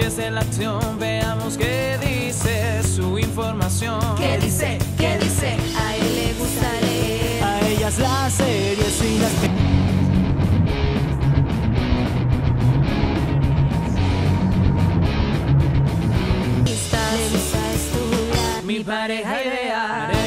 empiece la acción, veamos qué dice su información. ¿Qué dice? ¿Qué dice? A él le gusta leer. A ellas las series y las Le gusta estudiar. mi pareja ideal.